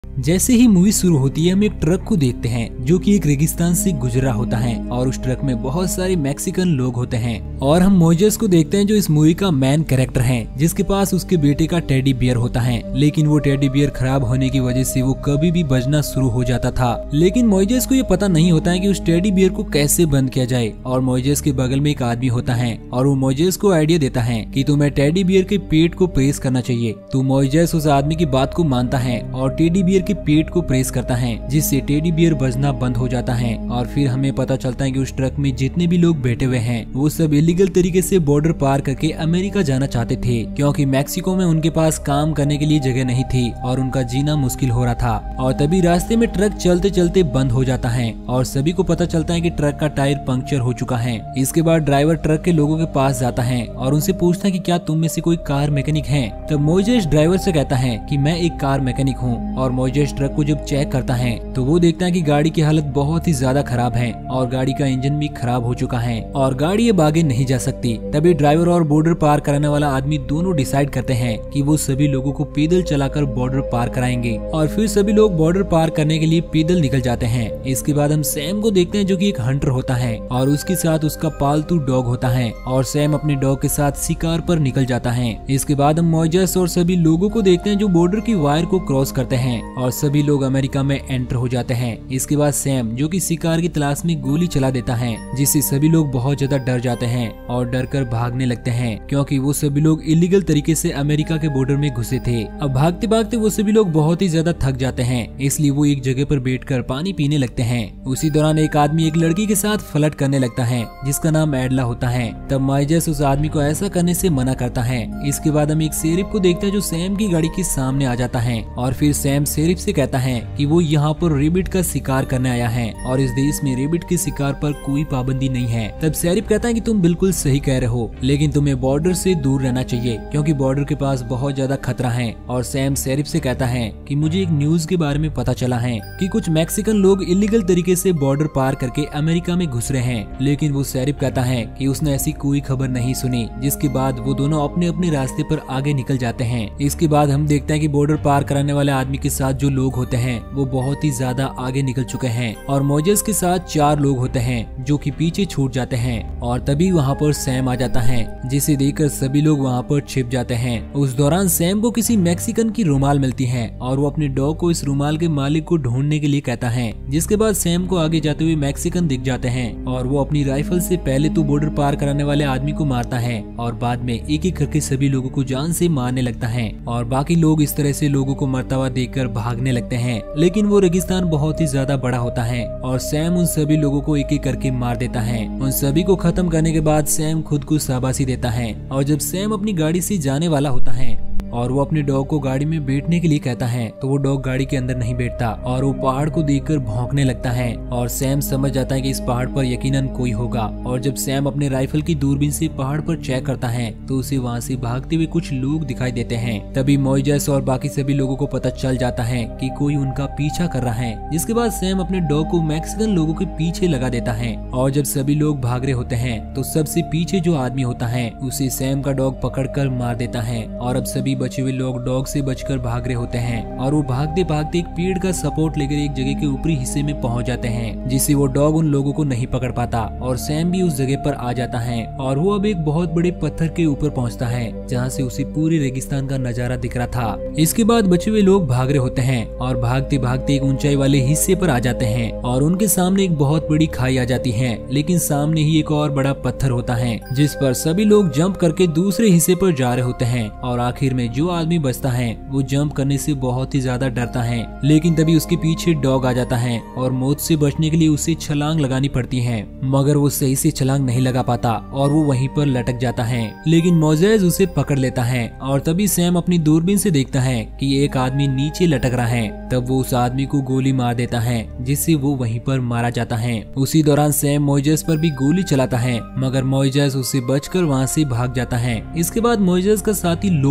जैसे ही मूवी शुरू होती है हम एक ट्रक को देखते हैं जो कि एक रेगिस्तान से गुजरा होता है और उस ट्रक में बहुत सारे मैक्सिकन लोग होते हैं और हम मोइजेस को देखते हैं जो इस मूवी का मेन कैरेक्टर है जिसके पास उसके बेटे का टेडी बियर होता है। लेकिन वो टेडी बियर खराब होने की वजह से वो कभी भी बजना शुरू हो जाता था। लेकिन मोइजेस को ये पता नहीं होता है कि उस टेडी बियर को कैसे बंद किया जाए और मोइजेस के बगल में एक आदमी होता है और वो मोइजेस को आइडिया देता है कि तुम्हें टेडी बियर के पेट को प्रेस करना चाहिए। तो मोइजेस उस आदमी की बात को मानता है और टेडी बियर के पेट को प्रेस करता है जिससे टेडी बियर बजना बंद हो जाता है। और फिर हमें पता चलता है कि उस ट्रक में जितने भी लोग बैठे हुए हैं वो सब इलीगल तरीके से बॉर्डर पार करके अमेरिका जाना चाहते थे क्योंकि मैक्सिको में उनके पास काम करने के लिए जगह नहीं थी और उनका जीना मुश्किल हो रहा था। और तभी रास्ते में ट्रक चलते चलते बंद हो जाता है और सभी को पता चलता है कि ट्रक का टायर पंक्चर हो चुका है। इसके बाद ड्राइवर ट्रक के लोगों के पास जाता है और उनसे पूछता है कि क्या तुम में से कोई कार मैकेनिक है। तब मोइजेस ड्राइवर से कहता है कि मैं एक कार मैकेनिक हूँ। और मोइजेस ट्रक को जब चेक करता है तो वो देखता है कि गाड़ी की हालत बहुत ही ज्यादा खराब है और गाड़ी का इंजन भी खराब हो चुका है और गाड़ी अब आगे नहीं जा सकती। तभी ड्राइवर और बॉर्डर पार कराने वाला आदमी दोनों डिसाइड करते हैं कि वो सभी लोगों को पैदल चलाकर बॉर्डर पार कराएंगे और फिर सभी लोग बॉर्डर पार करने के लिए पैदल निकल जाते हैं। इसके बाद हम सैम को देखते हैं जो कि एक हंटर होता है और उसके साथ उसका पालतू डॉग होता है और सैम अपने डॉग के साथ शिकार पर निकल जाता है। इसके बाद हम मोइजेस और सभी लोगों को देखते हैं जो बॉर्डर की वायर को क्रॉस करते हैं और सभी लोग अमेरिका में एंटर हो जाते हैं। इसके बाद सैम जो कि शिकार की तलाश में गोली चला देता है जिससे सभी लोग बहुत ज्यादा डर जाते हैं और डर कर भागने लगते हैं क्योंकि वो सभी लोग इलीगल तरीके से अमेरिका के बॉर्डर में घुसे थे। अब भागते भागते वो सभी लोग बहुत ही ज्यादा थक जाते हैं इसलिए वो एक जगह पर बैठकर पानी पीने लगते हैं। उसी दौरान एक आदमी एक लड़की के साथ फ्लर्ट करने लगता है जिसका नाम एडला होता है। तब मोइजेस उस आदमी को ऐसा करने से मना करता है। इसके बाद हम एक शेरिफ को देखते हैं जो सैम की गाड़ी के सामने आ जाता है और फिर सैम शेरिफ से कहता है कि वो यहाँ पर रेबिट का शिकार करने आया है और इस देश में रेबिट के शिकार पर कोई पाबंदी नहीं है। तब शेरिफ कहता है कि तुम बिल्कुल सही कह रहे हो लेकिन तुम्हें बॉर्डर से दूर रहना चाहिए क्योंकि बॉर्डर के पास बहुत ज्यादा खतरा है। और सैम शेरिफ से कहता है कि मुझे एक न्यूज के बारे में पता चला है कि कुछ मैक्सिकन लोग इलीगल तरीके से बॉर्डर पार करके अमेरिका में घुस रहे हैं। लेकिन वो शेरिफ कहता है कि उसने ऐसी कोई खबर नहीं सुनी। जिसके बाद वो दोनों अपने अपने रास्ते पर आगे निकल जाते हैं। इसके बाद हम देखते हैं कि बॉर्डर पार कराने वाले आदमी के साथ जो लोग होते हैं वो बहुत ही ज्यादा आगे निकल चुके हैं और मोइजेस के साथ 4 लोग होते हैं जो कि पीछे छूट जाते हैं। और तभी वहाँ पर सैम आ जाता है जिसे देखकर सभी लोग वहाँ पर छिप जाते हैं। उस दौरान सैम को किसी मैक्सिकन की रुमाल मिलती है और वो अपने डॉग को इस रुमाल के मालिक को ढूंढने के लिए कहता है। जिसके बाद सैम को आगे जाते हुए मैक्सिकन दिख जाते हैं और वो अपनी राइफल से पहले तो बॉर्डर पार कराने वाले आदमी को मारता है और बाद में एक एक करके सभी लोगों को जान से मारने लगता है और बाकी लोग इस तरह से लोगों को मरता हुआ देखकर भागने लगते हैं। लेकिन वो रेगिस्तान बहुत ही ज्यादा बड़ा होता है और सैम उन सभी लोगों को एक एक करके मार देता है। उन सभी को खत्म करने के बाद सैम खुद को शाबाशी देता है और जब सैम अपनी गाड़ी से जाने वाला होता है और वो अपने डॉग को गाड़ी में बैठने के लिए कहता है तो वो डॉग गाड़ी के अंदर नहीं बैठता और वो पहाड़ को देखकर भौंकने लगता है और सैम समझ जाता है कि इस पहाड़ पर यकीनन कोई होगा। और जब सैम अपने राइफल की दूरबीन से पहाड़ पर चेक करता है तो उसे वहाँ से भागते हुए कुछ लोग दिखाई देते हैं। तभी मोइजेस और बाकी सभी लोगों को पता चल जाता है कि कोई उनका पीछा कर रहा है। जिसके बाद सैम अपने डॉग को मैक्सिकन लोगों के पीछे लगा देता है और जब सभी लोग भाग रहे होते हैं तो सबसे पीछे जो आदमी होता है उसे सैम का डॉग पकड़कर मार देता है और अब सभी बचे हुए लोग डॉग से बचकर भाग रहे होते हैं और वो भागते भागते एक पेड़ का सपोर्ट लेकर एक जगह के ऊपरी हिस्से में पहुंच जाते हैं जिससे वो डॉग उन लोगों को नहीं पकड़ पाता और सैम भी उस जगह पर आ जाता है और वो अब एक बहुत बड़े पत्थर के ऊपर पहुंचता है जहां से उसे पूरे रेगिस्तान का नजारा दिख रहा था। इसके बाद बचे हुए लोग भाग रहे होते हैं और भागते भागते एक ऊंचाई वाले हिस्से पर आ जाते हैं और उनके सामने एक बहुत बड़ी खाई आ जाती है। लेकिन सामने ही एक और बड़ा पत्थर होता है जिस पर सभी लोग जंप करके दूसरे हिस्से पर जा रहे होते हैं और आखिर में जो आदमी बचता है वो जंप करने से बहुत ही ज्यादा डरता है। लेकिन तभी उसके पीछे डॉग आ जाता है और मौत से बचने के लिए उसे छलांग लगानी पड़ती है मगर वो सही से छलांग नहीं लगा पाता और वो वहीं पर लटक जाता है। लेकिन मोइजेस उसे पकड़ लेता है और तभी सैम अपनी दूरबीन से देखता है कि एक आदमी नीचे लटक रहा है। तब वो उस आदमी को गोली मार देता है जिससे वो वहीं पर मारा जाता है। उसी दौरान सैम मोइजेस पर भी गोली चलाता है मगर मोइजेस उससे बचकर वहाँ से भाग जाता है। इसके बाद मोइजेस का साथी लोबो जो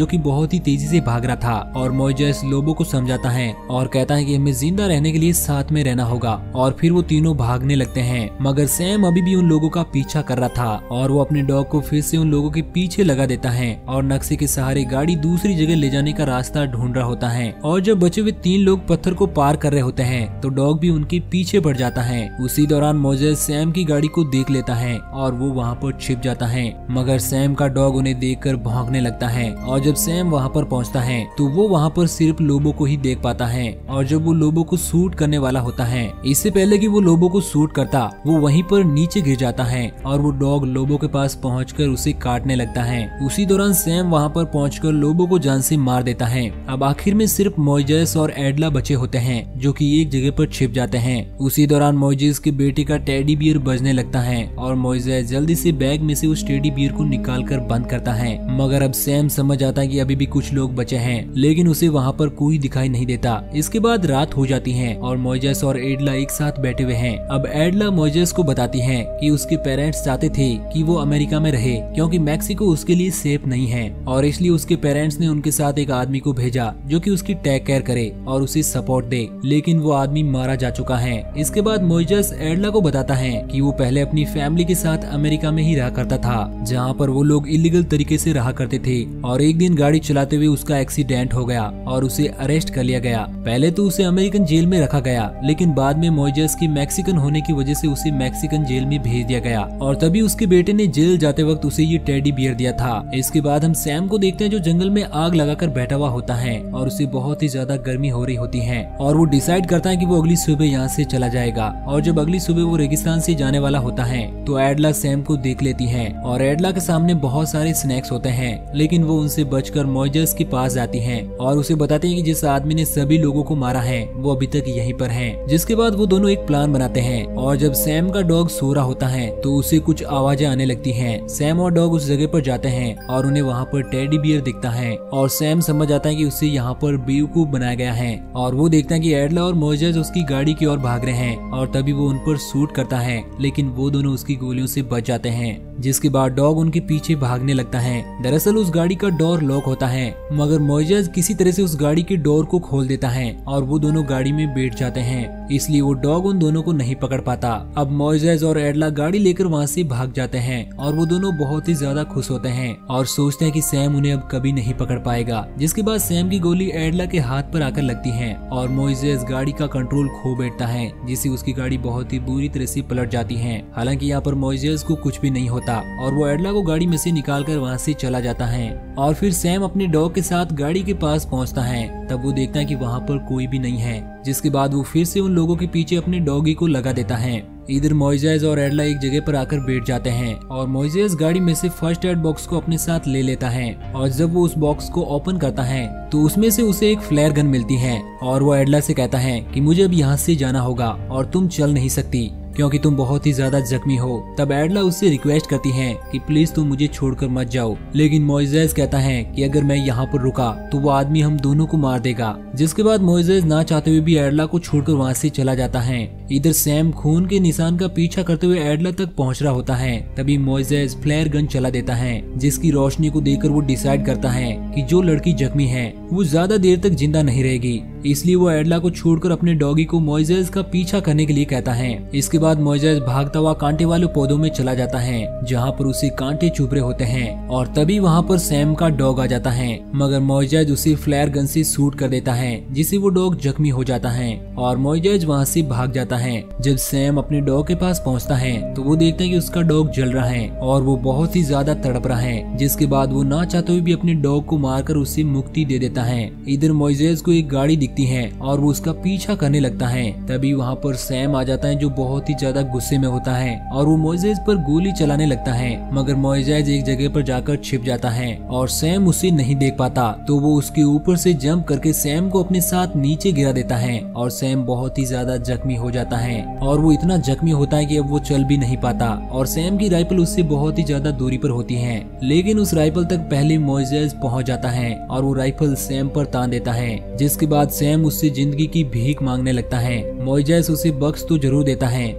कि बहुत ही तेजी से भाग रहा था। और मोइजेस लोबो को समझाता है और कहता है कि हमें जिंदा रहने के लिए साथ में रहना होगा। और फिर वो तीनों भागने लगते हैं, मगर सैम अभी भी उन लोगों का पीछा कर रहा था और वो अपने डॉग को फिर से उन लोगों के पीछे लगा देता है और नक्शे के सहारे गाड़ी दूसरी जगह ले जाने का रास्ता ढूंढ रहा होता है। और जब बचे हुए 3 लोग पत्थर को पार कर रहे होते हैं तो डॉग भी उनके पीछे बढ़ जाता है। उसी दौरान मोइजेस सैम की गाड़ी को देख लेता है और वो वहाँ पर छिप जाता है, मगर सैम का डॉग उन्हें देखकर भौंकने लगता है। और जब सैम वहाँ पर पहुँचता है तो वो वहाँ पर सिर्फ लोबो को ही देख पाता है। और जब वो लोबो को शूट करने वाला होता है, इससे पहले कि वो लोबो को शूट करता, वो वहीं पर नीचे गिर जाता है और वो डॉग लोबो के पास पहुंचकर उसे काटने लगता है। उसी दौरान सैम वहां पर पहुंचकर लोबो को जान से मार देता है। अब आखिर में सिर्फ मोइजेस और एडला बचे होते हैं जो कि एक जगह पर छिप जाते हैं। उसी दौरान मोइजेस के बेटे का टेडी बियर बजने लगता है और मोइजेस जल्दी से बैग में से उस टेडी बियर को निकाल कर बंद करता है, मगर अब सैम समझ आता है कि अभी भी कुछ लोग बचे हैं, लेकिन उसे वहाँ पर कोई दिखाई नहीं देता। इसके बाद रात हो जाती है और मोइजेस और एडला एक साथ बैठे हुए हैं। अब एडला मोइजेस को बताती है कि उसके पेरेंट्स चाहते थे कि वो अमेरिका में रहे क्योंकि मैक्सिको उसके लिए सेफ नहीं है, और इसलिए उसके पेरेंट्स ने उनके साथ एक आदमी को भेजा जो कि उसकी टेक केयर करे और उसे सपोर्ट दे, लेकिन वो आदमी मारा जा चुका है। इसके बाद मोइजेस एडला को बताता है कि वो पहले अपनी फैमिली के साथ अमेरिका में ही रहा करता था, जहाँ पर वो लोग इलीगल तरीके से रहा करते थे। और एक दिन गाड़ी चलाते हुए उसका एक्सीडेंट हो गया और उसे अरेस्ट कर लिया गया। पहले तो उसे अमेरिकन जेल में रखा गया, लेकिन बाद में मोइजेस की मैक्सिकन होने की वजह से उसे मैक्सिकन जेल में भेज दिया गया और तभी उसके बेटे ने जेल जाते वक्त उसे ये टेडी बियर दिया था। इसके बाद हम सैम को देखते हैं जो जंगल में आग लगाकर बैठा हुआ होता है और उसे बहुत ही ज्यादा गर्मी हो रही होती है और वो डिसाइड करता है कि वो अगली सुबह यहाँ से चला जाएगा। और जब अगली सुबह वो रेगिस्तान से जाने वाला होता है तो एडला सैम को देख लेती है और एडला के सामने बहुत सारे स्नैक्स होते हैं, लेकिन वो उनसे बचकर मोइजेस के पास जाती है और उसे बताते हैं कि जिस आदमी ने सभी लोगों को मारा है वो अभी तक यहीं पर है। जिसके बाद वो दोनों एक प्लान बनाते हैं और जब सैम का डॉग सो रहा होता है तो उसे कुछ आवाजें आने लगती हैं। सैम और डॉग उस जगह पर जाते हैं और उन्हें वहाँ पर टेडी बियर दिखता है और सैम समझ आता है कि उसे यहाँ पर बेवकूफ बनाया गया है और वो देखता है कि एडला और मोइजेस उसकी गाड़ी की ओर भाग रहे हैं और तभी वो उन पर शूट करता है, लेकिन वो दोनों उसकी गोलियों से बच जाते हैं। जिसके बाद डॉग उनके पीछे भागने लगता है। दरअसल उस गाड़ी का डोर लॉक होता है, मगर मोइजेस किसी तरह से उस गाड़ी के डोर को खोल देता है और वो दोनों गाड़ी में बैठ जाते हैं, इसलिए वो डॉग उन दोनों को नहीं पकड़ पाता। अब मोइजेस और एडला गाड़ी लेकर वहाँ से भाग जाते हैं और वो दोनों बहुत ही ज्यादा खुश होते हैं और सोचते हैं कि सैम उन्हें अब कभी नहीं पकड़ पाएगा। जिसके बाद सैम की गोली एडला के हाथ पर आकर लगती है और मोइजेस गाड़ी का कंट्रोल खो बैठता है, जिससे उसकी गाड़ी बहुत ही बुरी तरह से पलट जाती है। हालांकि यहाँ पर मोइजेस को कुछ भी नहीं होता और वो एडला को गाड़ी में से निकालकर वहाँ से चला जाता है। और फिर सैम अपने डॉग के साथ गाड़ी के पास पहुँचता है, तब वो देखता है कि वहाँ पर कोई भी नहीं है। जिसके बाद वो फिर से उन लोगों के पीछे अपने डॉगी को लगा देता है। इधर मोइजेस और एडला एक जगह पर आकर बैठ जाते हैं और मोइजेस गाड़ी में से फर्स्ट एड बॉक्स को अपने साथ ले लेता है और जब वो उस बॉक्स को ओपन करता है तो उसमें से उसे एक फ्लेयर गन मिलती है और वो एडला से कहता है कि मुझे अब यहाँ से जाना होगा और तुम चल नहीं सकती क्योंकि तुम बहुत ही ज्यादा जख्मी हो। तब एडला उससे रिक्वेस्ट करती है कि प्लीज तुम मुझे छोड़कर मत जाओ, लेकिन मोइजेस कहता है कि अगर मैं यहाँ पर रुका तो वो आदमी हम दोनों को मार देगा। जिसके बाद मोइजेस ना चाहते हुए भी एडला को छोड़कर वहाँ से चला जाता है। इधर सैम खून के निशान का पीछा करते हुए एडला तक पहुँच रहा होता है, तभी मोइजेस फ्लेयर गन चला देता है, जिसकी रोशनी को देखकर वो डिसाइड करता है कि जो लड़की जख्मी है वो ज्यादा देर तक जिंदा नहीं रहेगी, इसलिए वो एडला को छोड़कर अपने डॉगी को मोइजेस का पीछा करने के लिए कहता है। इसके बाद मोइजेस भागता हुआ कांटे वाले पौधों में चला जाता है जहाँ पर उसे कांटे चुभ रहे होते हैं और तभी वहाँ पर सैम का डॉग आ जाता है, मगर मोइजेस उसे फ्लेयर गन से शूट कर देता है, जिससे वो डॉग जख्मी हो जाता है और मोइजेस वहाँ से भाग जाता है। जब सैम अपने डॉग के पास पहुँचता है तो वो देखता है कि उसका डॉग जल रहा है और वो बहुत ही ज्यादा तड़प रहा है। जिसके बाद वो ना चाहते हुए भी अपने डॉग को मारकर उससे मुक्ति दे देता है। इधर मोइजेस को एक गाड़ी दिखती है और वो उसका पीछा करने लगता है, तभी वहाँ पर सैम आ जाता है जो बहुत ही ज्यादा गुस्से में होता है और वो मोइजेस पर गोली चलाने लगता है, मगर मोइजेस एक जगह पर जाकर छिप जाता है और सैम उसे नहीं देख पाता, तो वो उसके ऊपर से जंप करके सैम को अपने साथ नीचे गिरा देता है और सैम बहुत ही ज्यादा जख्मी हो जाता है और वो इतना जख्मी होता है कि अब वो चल भी नहीं पाता और सैम की राइफल उससे बहुत ही ज्यादा दूरी पर होती है, लेकिन उस राइफल तक पहले मोइजेस पहुंच जाता है और वो राइफल सैम पर तान देता है। जिसके बाद सैम उससे जिंदगी की भीख मांगने लगता है। मोइजेस उसे बख्श तो जरूर देता है,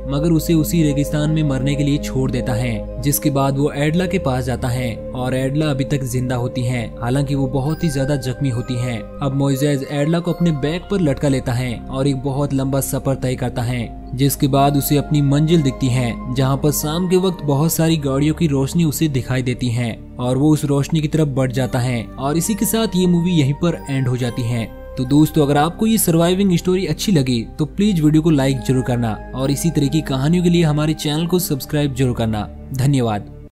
मगर उसे उसी रेगिस्तान में मरने के लिए छोड़ देता है। जिसके बाद वो एडला के पास जाता है और एडला अभी तक जिंदा होती है, हालांकि वो बहुत ही ज्यादा जख्मी होती है। अब मोइसेस एडला को अपने बैग पर लटका लेता है और एक बहुत लंबा सफर तय करता है। जिसके बाद उसे अपनी मंजिल दिखती है, जहाँ पर शाम के वक्त बहुत सारी गाड़ियों की रोशनी उसे दिखाई देती है और वो उस रोशनी की तरफ बढ़ जाता है। और इसी के साथ ये मूवी यहीं पर एंड हो जाती है। तो दोस्तों, अगर आपको ये सर्वाइविंग स्टोरी अच्छी लगी तो प्लीज वीडियो को लाइक जरूर करना और इसी तरह की कहानियों के लिए हमारे चैनल को सब्सक्राइब जरूर करना। धन्यवाद।